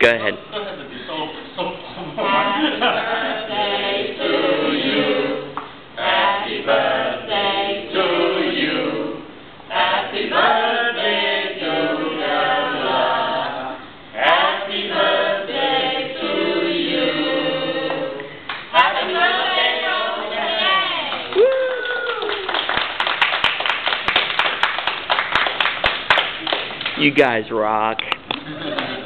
Go ahead. Happy birthday to you. Happy birthday to you. Happy birthday to Gabriella. Happy birthday to you. Happy birthday from today. You guys rock.